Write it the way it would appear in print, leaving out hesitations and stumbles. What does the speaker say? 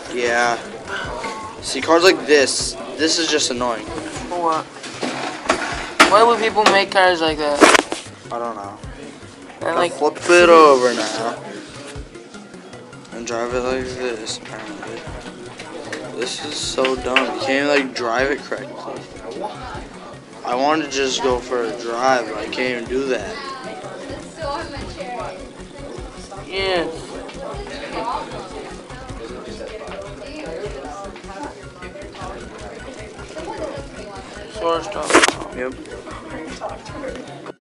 Yeah. See, cars like this is just annoying. For what? Why would people make cars like that? I don't know. And like, Flip it over now. And drive it like this, apparently. This is so dumb. You can't even, like, drive it correctly. I wanted to just go for a drive, but I can't even do that. yeah. Source.com. Yep.